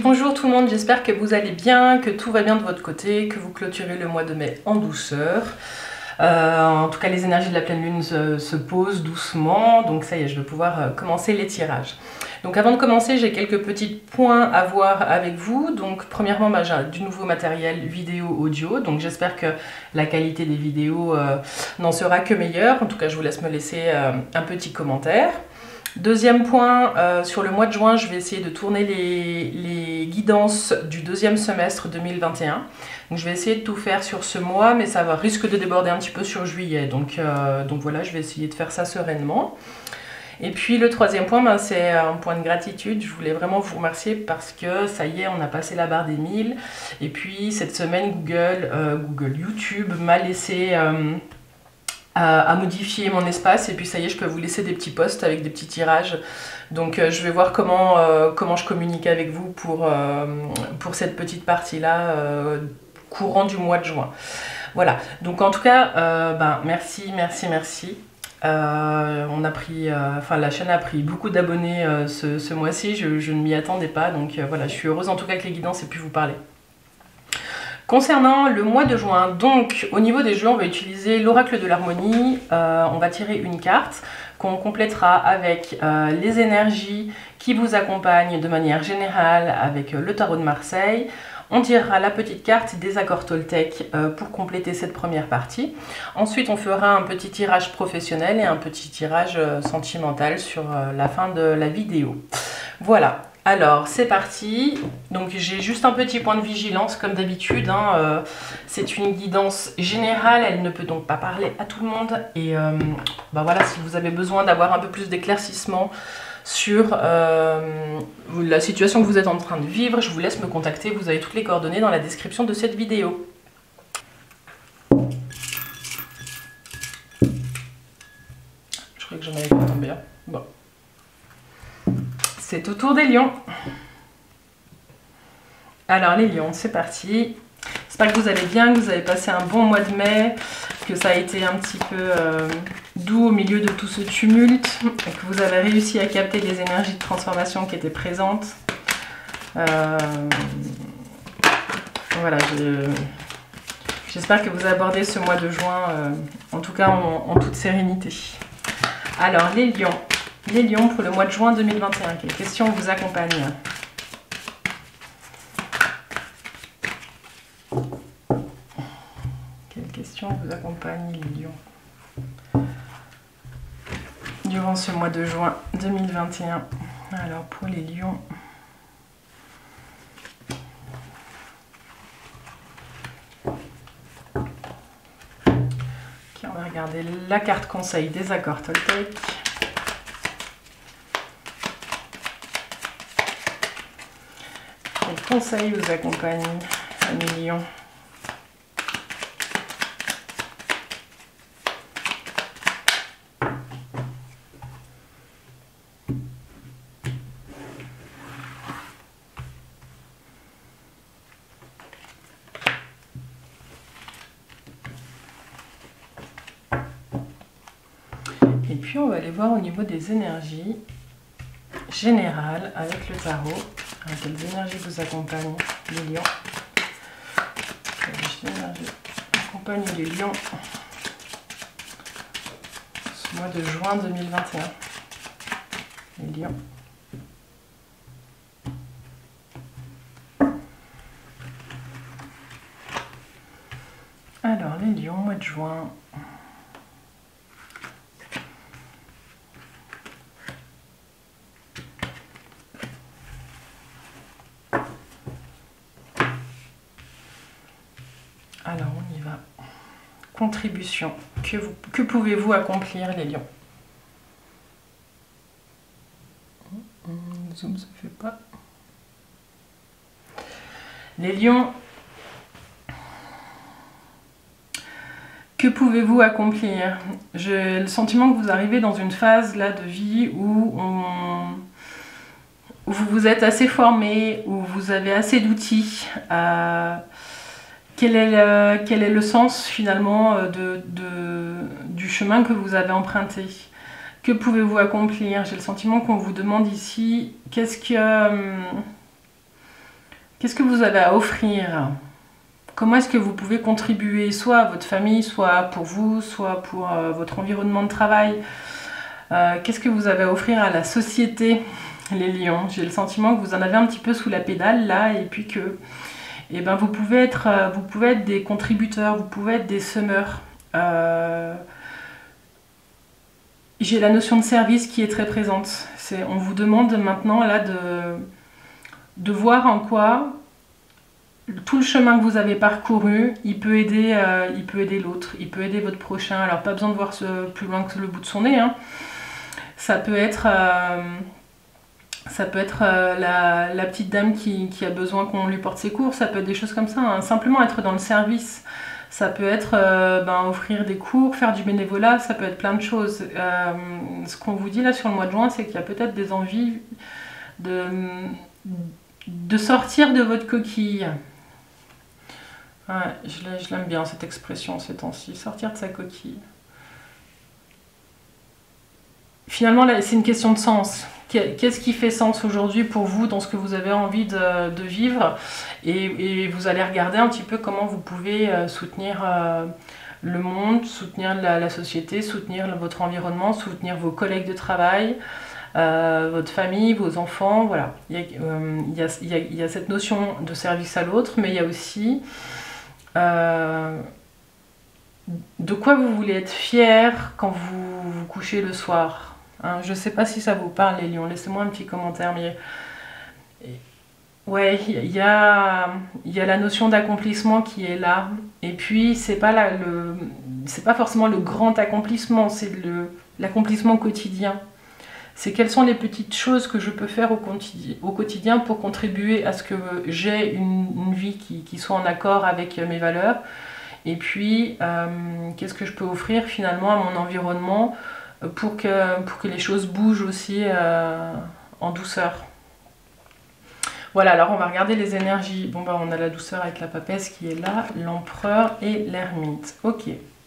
Bonjour tout le monde, j'espère que vous allez bien, que tout va bien de votre côté, que vous clôturez le mois de mai en douceur. En tout cas, les énergies de la pleine lune se posent doucement, donc ça y est, je vais pouvoir commencer les tirages. Donc avant de commencer, j'ai quelques petits points à voir avec vous. Donc premièrement, j'ai du nouveau matériel vidéo, audio, donc j'espère que la qualité des vidéos n'en sera que meilleure. En tout cas, je vous laisse me laisser un petit commentaire. Deuxième point, sur le mois de juin, je vais essayer de tourner les guidances du deuxième semestre 2021. Donc je vais essayer de tout faire sur ce mois, mais ça risque de déborder un petit peu sur juillet. Donc voilà, je vais essayer de faire ça sereinement. Et puis le troisième point, c'est un point de gratitude. Je voulais vraiment vous remercier parce que ça y est, on a passé la barre des 1000. Et puis cette semaine, YouTube m'a laissé... à modifier mon espace, et puis ça y est, je peux vous laisser des petits posts avec des petits tirages. Donc je vais voir comment je communique avec vous pour cette petite partie là courant du mois de juin. Voilà, donc en tout cas merci. On a pris, la chaîne a pris beaucoup d'abonnés ce mois-ci, je ne m'y attendais pas, donc voilà, je suis heureuse en tout cas que les guidances aient pu vous parler. Concernant le mois de juin, donc au niveau des jeux, on va utiliser l'oracle de l'harmonie. On va tirer une carte qu'on complétera avec les énergies qui vous accompagnent de manière générale avec le tarot de Marseille. On tirera la petite carte des accords Toltec pour compléter cette première partie. Ensuite, on fera un petit tirage professionnel et un petit tirage sentimental sur la fin de la vidéo. Voilà. Alors, c'est parti. Donc, j'ai juste un petit point de vigilance, comme d'habitude. C'est une guidance générale, elle ne peut donc pas parler à tout le monde. Et voilà, si vous avez besoin d'avoir un peu plus d'éclaircissement sur la situation que vous êtes en train de vivre, je vous laisse me contacter. Vous avez toutes les coordonnées dans la description de cette vidéo. Je crois que j'en avais pas tombé. Bon. C'est au tour des lions. Alors les lions, c'est parti. J'espère que vous allez bien, que vous avez passé un bon mois de mai, que ça a été un petit peu doux au milieu de tout ce tumulte, et que vous avez réussi à capter les énergies de transformation qui étaient présentes. Voilà, j'espère que vous abordez ce mois de juin, en tout cas en toute sérénité. Alors les lions. Les lions pour le mois de juin 2021, quelles questions vous accompagnent? Quelles questions vous accompagnent les lions durant ce mois de juin 2021? Alors pour les lions, on va regarder la carte conseil des accords Toltec. Quels conseils vous accompagnent, mes lions? Et puis on va aller voir au niveau des énergies générales avec le tarot. Quelles énergies vous accompagnent les lions? Quelles énergies accompagnent les lions ce mois de juin 2021? Les lions. Alors les lions, mois de juin. Alors on y va. Contribution. Que pouvez-vous accomplir les lions? Le zoom se fait pas. Les lions. Que pouvez-vous accomplir? J'ai le sentiment que vous arrivez dans une phase là de vie où vous vous êtes assez formé, où vous avez assez d'outils. Quel est le sens finalement du chemin que vous avez emprunté? Que pouvez-vous accomplir? J'ai le sentiment qu'on vous demande ici qu'est-ce que Qu'est-ce que vous avez à offrir? Comment est-ce que vous pouvez contribuer soit à votre famille, soit pour vous, soit pour votre environnement de travail? Qu'est-ce que vous avez à offrir à la société, les lions? J'ai le sentiment que vous en avez un petit peu sous la pédale là, et puis que vous pouvez être des contributeurs, vous pouvez être des semeurs. J'ai la notion de service qui est très présente. On vous demande maintenant là de voir en quoi tout le chemin que vous avez parcouru, il peut aider l'autre, il peut aider votre prochain. Alors pas besoin de voir plus loin que le bout de son nez, hein. Ça peut être la petite dame qui a besoin qu'on lui porte ses courses, ça peut être des choses comme ça, hein. Simplement être dans le service. Ça peut être offrir des cours, faire du bénévolat, ça peut être plein de choses. Ce qu'on vous dit là sur le mois de juin, c'est qu'il y a peut-être des envies de sortir de votre coquille. Ouais, je l'aime bien cette expression ces temps-ci, sortir de sa coquille. Finalement, là, c'est une question de sens. Qu'est-ce qui fait sens aujourd'hui pour vous dans ce que vous avez envie de vivre? Et vous allez regarder un petit peu comment vous pouvez soutenir le monde, soutenir la société, soutenir votre environnement, soutenir vos collègues de travail, votre famille, vos enfants. Voilà. Il y a cette notion de service à l'autre, mais il y a aussi de quoi vous voulez être fier quand vous vous couchez le soir. Hein, je ne sais pas si ça vous parle les lions, laissez-moi un petit commentaire. Mais ouais, il y a la notion d'accomplissement qui est là. Et puis c'est pas forcément le grand accomplissement, c'est l'accomplissement quotidien. C'est quelles sont les petites choses que je peux faire au quotidien pour contribuer à ce que j'ai une vie qui soit en accord avec mes valeurs. Et puis, qu'est-ce que je peux offrir finalement à mon environnement pour que les choses bougent aussi en douceur. Voilà, alors on va regarder les énergies. Bon, on a la douceur avec la papesse qui est là, l'empereur et l'ermite. Ok.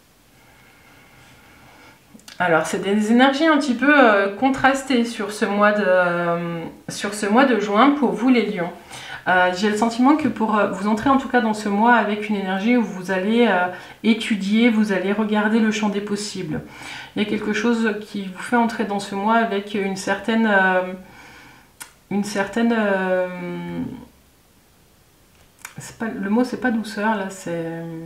Alors, c'est des énergies un petit peu contrastées sur ce mois de juin pour vous les lions. J'ai le sentiment que vous entrez en tout cas dans ce mois avec une énergie où vous allez étudier, vous allez regarder le champ des possibles. Il y a quelque chose qui vous fait entrer dans ce mois avec une certaine le mot c'est pas douceur là, c'est...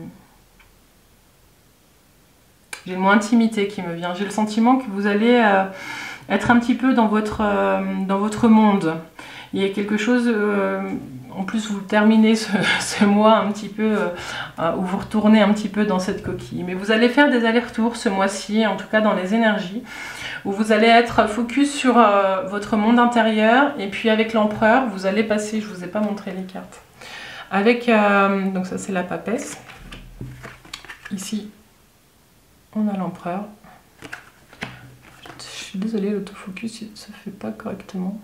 J'ai le mot intimité qui me vient. J'ai le sentiment que vous allez être un petit peu dans votre monde. Il y a quelque chose, en plus vous terminez ce mois un petit peu, où vous retournez un petit peu dans cette coquille. Mais vous allez faire des allers-retours ce mois-ci, en tout cas dans les énergies, où vous allez être focus sur votre monde intérieur. Et puis avec l'empereur, vous allez passer, je ne vous ai pas montré les cartes, avec, donc ça c'est la papesse, ici on a l'empereur. Je suis désolée, l'autofocus ne se fait pas correctement.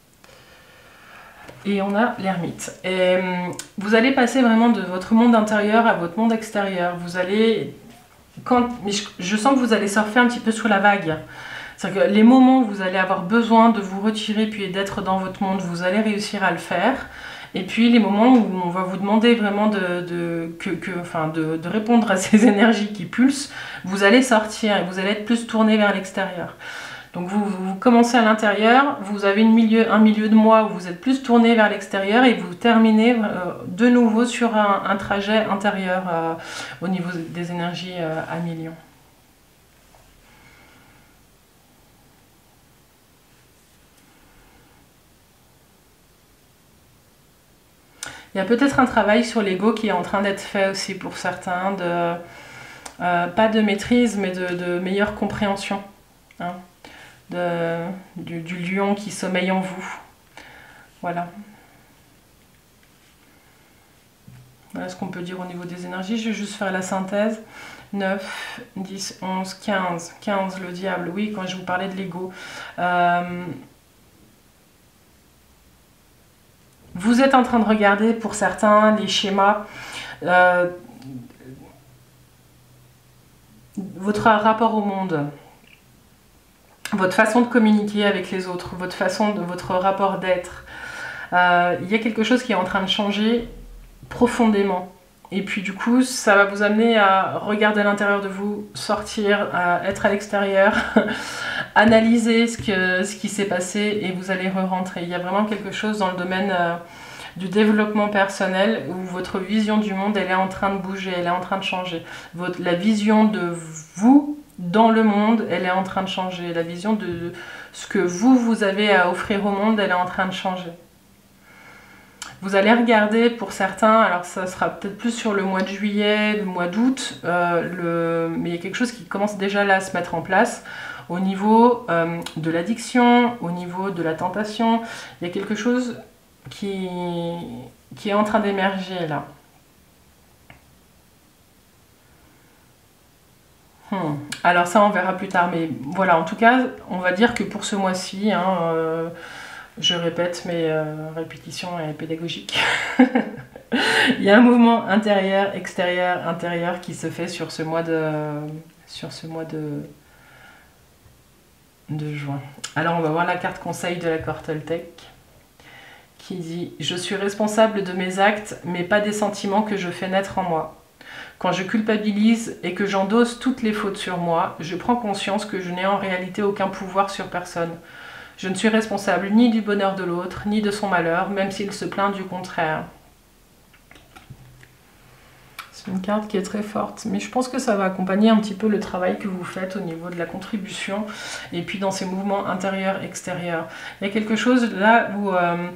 Et on a l'ermite. Et vous allez passer vraiment de votre monde intérieur à votre monde extérieur. Vous allez... je sens que vous allez surfer un petit peu sur la vague. C'est-à-dire que les moments où vous allez avoir besoin de vous retirer puis d'être dans votre monde, vous allez réussir à le faire. Et puis les moments où on va vous demander vraiment de répondre à ces énergies qui pulsent, vous allez sortir et vous allez être plus tourné vers l'extérieur. Donc vous commencez à l'intérieur, vous avez un milieu de mois où vous êtes plus tourné vers l'extérieur et vous terminez de nouveau sur un trajet intérieur au niveau des énergies à millions. Il y a peut-être un travail sur l'ego qui est en train d'être fait aussi pour certains, pas de maîtrise mais de meilleure compréhension. Hein. Du lion qui sommeille en vous. Voilà. Voilà ce qu'on peut dire au niveau des énergies. Je vais juste faire la synthèse. 9, 10, 11, 15. 15, le diable. Oui, quand je vous parlais de l'ego. Vous êtes en train de regarder, pour certains, les schémas. Votre rapport au monde. Votre façon de communiquer avec les autres, votre rapport d'être. Il y a quelque chose qui est en train de changer profondément. Et puis du coup, ça va vous amener à regarder à l'intérieur de vous, sortir, à être à l'extérieur, analyser ce qui s'est passé et vous allez re-rentrer. Il y a vraiment quelque chose dans le domaine du développement personnel où votre vision du monde, elle est en train de bouger, elle est en train de changer. La vision de vous dans le monde, elle est en train de changer. La vision de ce que vous avez à offrir au monde, elle est en train de changer. Vous allez regarder pour certains, alors ça sera peut-être plus sur le mois de juillet, le mois d'août, mais il y a quelque chose qui commence déjà là à se mettre en place au niveau de l'addiction, au niveau de la tentation. Il y a quelque chose qui est en train d'émerger là. Alors ça on verra plus tard, mais voilà, en tout cas, on va dire que pour ce mois-ci, hein, je répète, mais répétition est pédagogique. Il y a un mouvement intérieur, extérieur, intérieur qui se fait sur ce mois de juin. Alors on va voir la carte conseil de l'accord Toltec qui dit « Je suis responsable de mes actes, mais pas des sentiments que je fais naître en moi. Quand je culpabilise et que j'endosse toutes les fautes sur moi, je prends conscience que je n'ai en réalité aucun pouvoir sur personne. Je ne suis responsable ni du bonheur de l'autre, ni de son malheur, même s'il se plaint du contraire. » C'est une carte qui est très forte, mais je pense que ça va accompagner un petit peu le travail que vous faites au niveau de la contribution, et puis dans ces mouvements intérieurs-extérieurs. Il y a quelque chose là où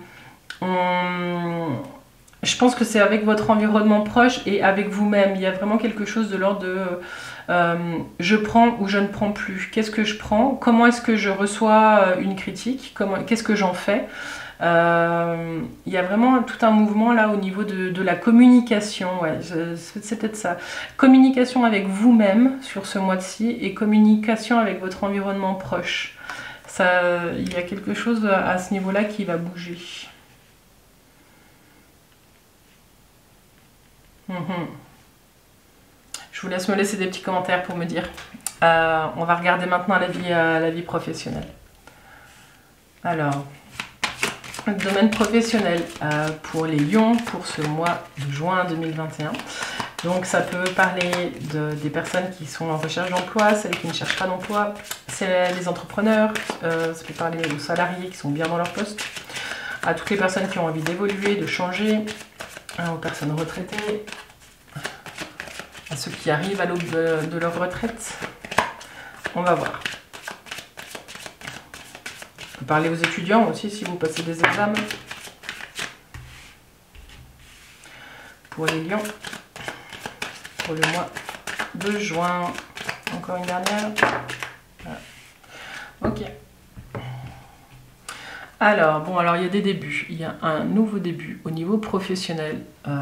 je pense que c'est avec votre environnement proche et avec vous-même. Il y a vraiment quelque chose de l'ordre de je prends ou je ne prends plus. Qu'est-ce que je prends? Comment est-ce que je reçois une critique? Qu'est-ce que j'en fais? Il y a vraiment tout un mouvement là au niveau de la communication. Ouais, c'est peut-être ça. Communication avec vous-même sur ce mois-ci et communication avec votre environnement proche. Il y a quelque chose à ce niveau-là qui va bouger. Je vous laisse me laisser des petits commentaires pour me dire. On va regarder maintenant la vie professionnelle. Alors, le domaine professionnel pour les lions pour ce mois de juin 2021. Donc ça peut parler des personnes qui sont en recherche d'emploi, celles qui ne cherchent pas d'emploi, c'est les entrepreneurs, ça peut parler aux salariés qui sont bien dans leur poste, à toutes les personnes qui ont envie d'évoluer, de changer, aux personnes retraitées, à ceux qui arrivent à l'aube de leur retraite. On va voir. On peut parler aux étudiants aussi si vous passez des examens. Pour les lions, pour le mois de juin. Encore une dernière. Voilà. Ok. Alors, bon, alors il y a des débuts. Il y a un nouveau début au niveau professionnel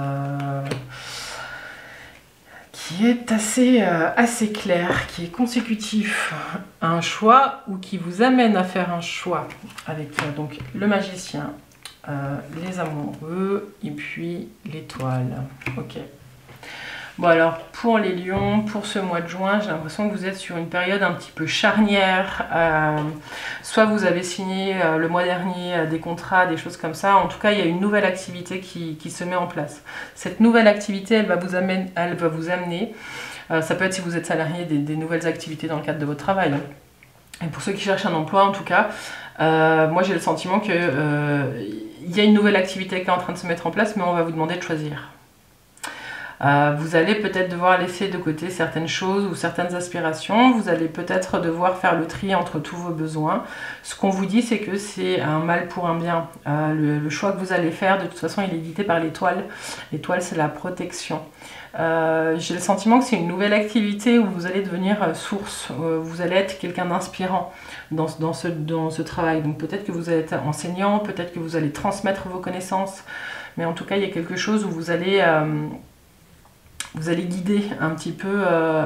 qui est assez clair, qui est consécutif à un choix ou qui vous amène à faire un choix avec donc le magicien, les amoureux et puis l'étoile. Ok. Bon alors pour les lions, pour ce mois de juin, j'ai l'impression que vous êtes sur une période un petit peu charnière. Soit vous avez signé le mois dernier des contrats, des choses comme ça. En tout cas, il y a une nouvelle activité qui se met en place. Cette nouvelle activité, elle va vous amener, ça peut être si vous êtes salarié, des nouvelles activités dans le cadre de votre travail. Et pour ceux qui cherchent un emploi, en tout cas, moi j'ai le sentiment qu'il y a une nouvelle activité qui est en train de se mettre en place, mais on va vous demander de choisir. Vous allez peut-être devoir laisser de côté certaines choses ou certaines aspirations. Vous allez peut-être devoir faire le tri entre tous vos besoins. Ce qu'on vous dit, c'est que c'est un mal pour un bien. Le choix que vous allez faire, de toute façon, il est guidé par l'étoile. L'étoile, c'est la protection. J'ai le sentiment que c'est une nouvelle activité où vous allez devenir source. Vous allez être quelqu'un d'inspirant dans ce travail. Donc peut-être que vous allez être enseignant, peut-être que vous allez transmettre vos connaissances. Mais en tout cas, il y a quelque chose où vous allez guider un petit peu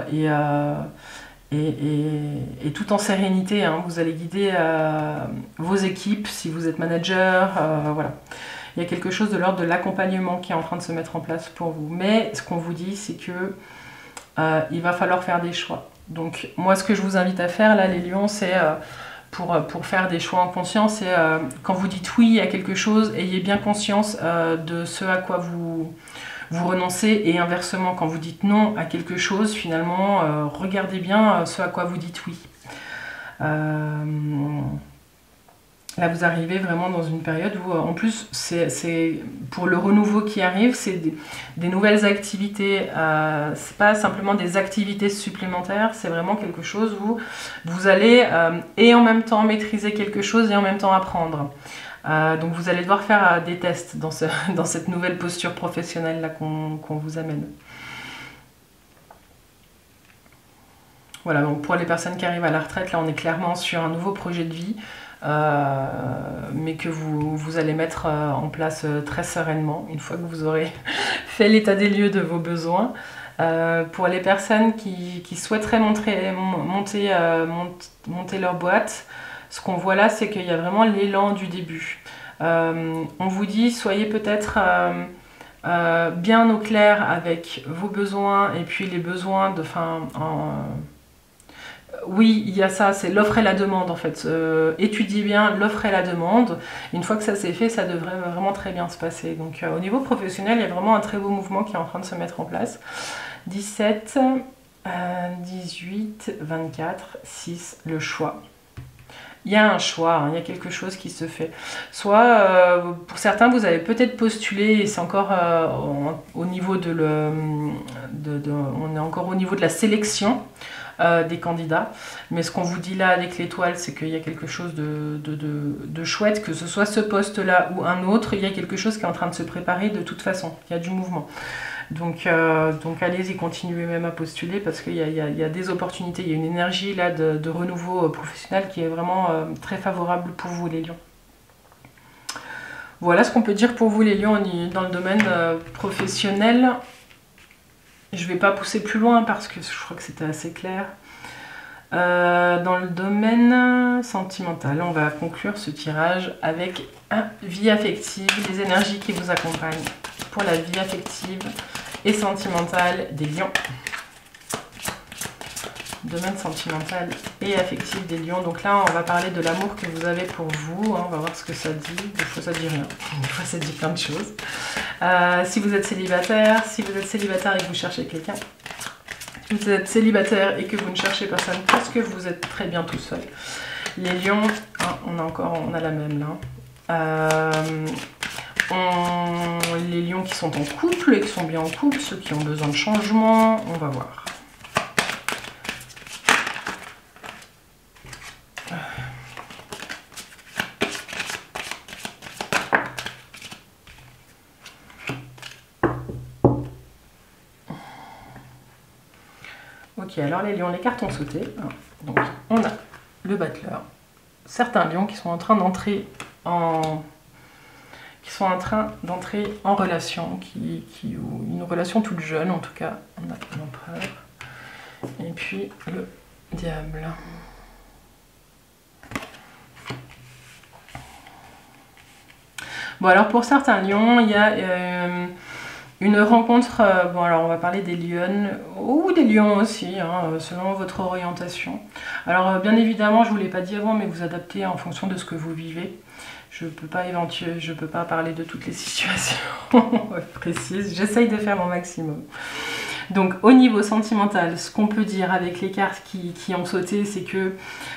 et tout en sérénité. Hein, vous allez guider vos équipes si vous êtes manager. Voilà. Il y a quelque chose de l'ordre de l'accompagnement qui est en train de se mettre en place pour vous. Mais ce qu'on vous dit, c'est que il va falloir faire des choix. Donc moi, ce que je vous invite à faire là, les lions, c'est pour faire des choix en conscience. Et quand vous dites oui à quelque chose, ayez bien conscience de ce à quoi vous renoncez, et inversement, quand vous dites non à quelque chose, finalement, regardez bien ce à quoi vous dites oui. Là, vous arrivez vraiment dans une période où, en plus, c'est pour le renouveau qui arrive, c'est des nouvelles activités. C'est pas simplement des activités supplémentaires, c'est vraiment quelque chose où vous allez et en même temps maîtriser quelque chose et en même temps apprendre. Donc vous allez devoir faire des tests dans cette nouvelle posture professionnelle là qu'on vous amène. Voilà, donc pour les personnes qui arrivent à la retraite, là on est clairement sur un nouveau projet de vie. Mais que vous allez mettre en place très sereinement une fois que vous aurez fait l'état des lieux de vos besoins. Pour les personnes qui souhaiteraient monter leur boîte, ce qu'on voit là, c'est qu'il y a vraiment l'élan du début. On vous dit, soyez peut-être bien au clair avec vos besoins et puis les besoins de... Oui, il y a ça, c'est l'offre et la demande en fait. Étudiez bien l'offre et la demande. Une fois que ça s'est fait, ça devrait vraiment très bien se passer. Donc au niveau professionnel, il y a vraiment un très beau mouvement qui est en train de se mettre en place. 17, 18, 24, 6, le choix. Il y a un choix, hein, il y a quelque chose qui se fait. Soit, pour certains, vous avez peut-être postulé, et c'est encore au niveau on est encore au niveau de la sélection des candidats. Mais ce qu'on vous dit là avec l'étoile, c'est qu'il y a quelque chose de chouette, que ce soit ce poste-là ou un autre, il y a quelque chose qui est en train de se préparer de toute façon. Il y a du mouvement. Donc allez-y, continuez même à postuler parce qu'il y a des opportunités, il y a une énergie là de renouveau professionnel qui est vraiment très favorable pour vous les lions. Voilà ce qu'on peut dire pour vous les lions dans le domaine professionnel. Je ne vais pas pousser plus loin parce que je crois que c'était assez clair. Dans le domaine sentimental, on va conclure ce tirage avec vie affective, les énergies qui vous accompagnent pour la vie affective et sentimentale des lions. Domaine sentimental et affectif des lions. Donc là, on va parler de l'amour que vous avez pour vous. On va voir ce que ça dit. Des fois, ça dit rien. Des fois, ça dit plein de choses. Si vous êtes célibataire et que vous cherchez quelqu'un, si vous êtes célibataire et que vous ne cherchez personne parce que vous êtes très bien tout seul. Les lions, on a la même là. Les lions qui sont en couple et qui sont bien en couple, ceux qui ont besoin de changement, on va voir. Ok, alors les lions, les cartes ont sauté. Donc on a le battleur. Certains lions qui sont en train d'entrer en relation, ou une relation toute jeune en tout cas. On a l'empereur. Et puis le diable. Bon, alors pour certains lions, il y a une rencontre, bon alors on va parler des lionnes, ou des lions aussi, hein, selon votre orientation. Alors bien évidemment, je ne vous l'ai pas dit avant, mais vous adaptez en fonction de ce que vous vivez. Je ne peux pas parler de toutes les situations précises, j'essaye de faire mon maximum. Donc au niveau sentimental, ce qu'on peut dire avec les cartes qui ont sauté, c'est que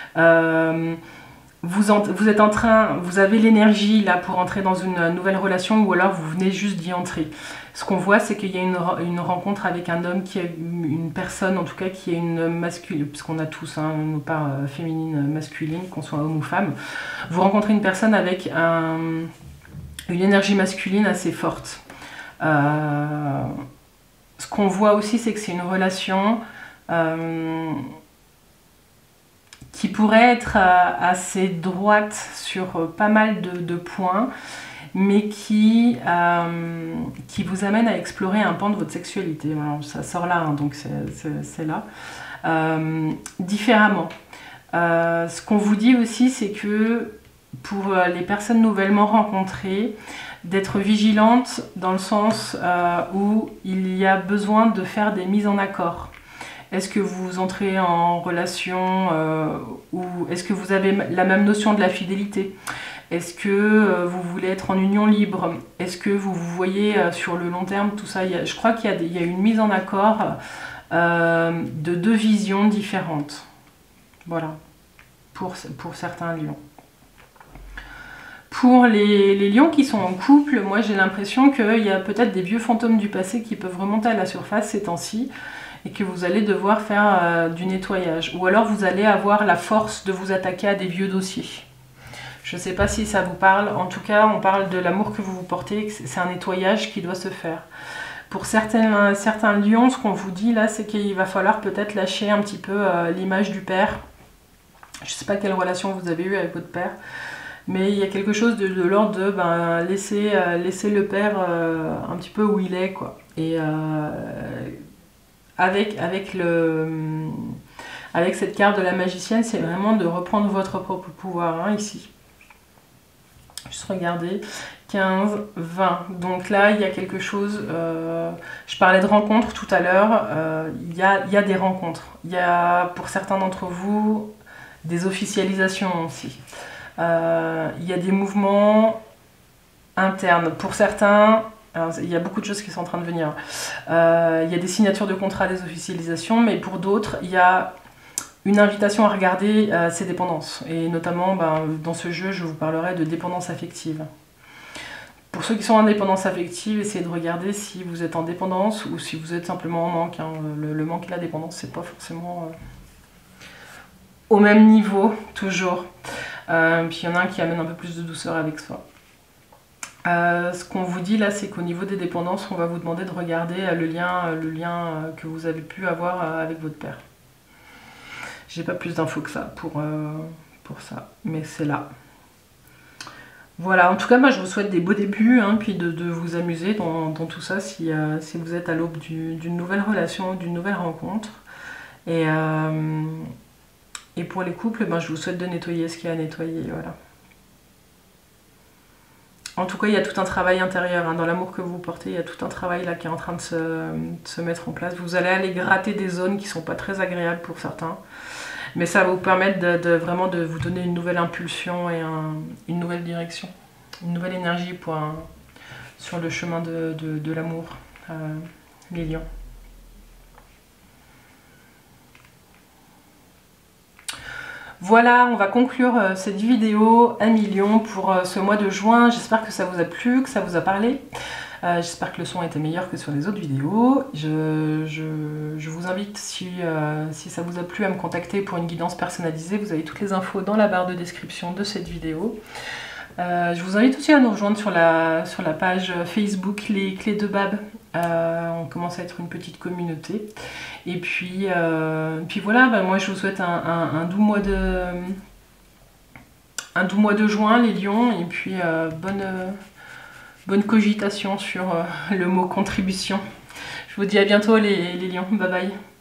vous êtes en train, vous avez l'énergie là pour entrer dans une nouvelle relation, ou alors vous venez juste d'y entrer. Ce qu'on voit, c'est qu'il y a une rencontre avec un homme qui est une personne, en tout cas qui est une masculine, puisqu'on a tous nos parts féminines, masculines, qu'on soit homme ou femme. Vous rencontrez une personne avec une énergie masculine assez forte. Ce qu'on voit aussi, c'est que c'est une relation qui pourrait être assez droite sur pas mal de points, mais qui vous amène à explorer un pan de votre sexualité. Alors, ça sort là, hein, donc c'est là. Différemment. Ce qu'on vous dit aussi, c'est que pour les personnes nouvellement rencontrées, d'être vigilante dans le sens où il y a besoin de faire des mises en accord. Est-ce que vous entrez en relation ou est-ce que vous avez la même notion de la fidélité? Est-ce que vous voulez être en union libre? Est-ce que vous vous voyez sur le long terme? Tout ça, je crois qu'il y a une mise en accord de deux visions différentes. Voilà, pour certains lions. Pour les lions qui sont en couple, moi j'ai l'impression qu'il y a peut-être des vieux fantômes du passé qui peuvent remonter à la surface ces temps-ci et que vous allez devoir faire du nettoyage. Ou alors vous allez avoir la force de vous attaquer à des vieux dossiers. Je ne sais pas si ça vous parle, en tout cas on parle de l'amour que vous vous portez, c'est un nettoyage qui doit se faire. Pour certains lions, ce qu'on vous dit là, c'est qu'il va falloir peut-être lâcher un petit peu l'image du père. Je ne sais pas quelle relation vous avez eue avec votre père, mais il y a quelque chose de l'ordre de laisser le père un petit peu où il est, quoi. Et avec cette carte de la magicienne, c'est vraiment de reprendre votre propre pouvoir, hein, ici. Juste regarder, 15, 20. Donc là, il y a quelque chose, je parlais de rencontres tout à l'heure, il y a des rencontres. Il y a, pour certains d'entre vous, des officialisations aussi. Il y a des mouvements internes. Pour certains, alors, il y a beaucoup de choses qui sont en train de venir. Il y a des signatures de contrats, des officialisations, mais pour d'autres, il y a une invitation à regarder ses dépendances. Et notamment, dans ce jeu, je vous parlerai de dépendance affective. Pour ceux qui sont en dépendance affective, essayez de regarder si vous êtes en dépendance ou si vous êtes simplement en manque. Hein. Le manque et la dépendance, c'est pas forcément au même niveau, toujours. Puis il y en a un qui amène un peu plus de douceur avec soi. Ce qu'on vous dit là, c'est qu'au niveau des dépendances, on va vous demander de regarder le lien que vous avez pu avoir avec votre père. J'ai pas plus d'infos que ça pour ça, mais c'est là. Voilà, en tout cas, moi je vous souhaite des beaux débuts, hein, puis de vous amuser dans tout ça si vous êtes à l'aube d'une nouvelle relation, d'une nouvelle rencontre. Et pour les couples, je vous souhaite de nettoyer ce qu'il y a à nettoyer, voilà. En tout cas, il y a tout un travail intérieur, hein, dans l'amour que vous portez, il y a tout un travail là qui est en train de se mettre en place. Vous allez aller gratter des zones qui ne sont pas très agréables pour certains, mais ça va vous permettre vraiment de vous donner une nouvelle impulsion et une nouvelle direction, une nouvelle énergie sur le chemin de l'amour, les lions. Voilà, on va conclure cette vidéo à million pour ce mois de juin. J'espère que ça vous a plu, que ça vous a parlé. J'espère que le son était meilleur que sur les autres vidéos. Je vous invite, si ça vous a plu, à me contacter pour une guidance personnalisée. Vous avez toutes les infos dans la barre de description de cette vidéo. Je vous invite aussi à nous rejoindre sur la page Facebook Les Clés de Bab. On commence à être une petite communauté. Et puis voilà, moi je vous souhaite un doux mois de juin, les lions, et puis bonne cogitation sur le mot contribution. Je vous dis à bientôt les lions, bye bye.